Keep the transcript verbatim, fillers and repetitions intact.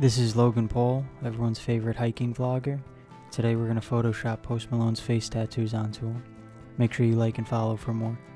This is Logan Paul, everyone's favorite hiking vlogger. Today we're going to Photoshop Post Malone's face tattoos onto him. Make sure you like and follow for more.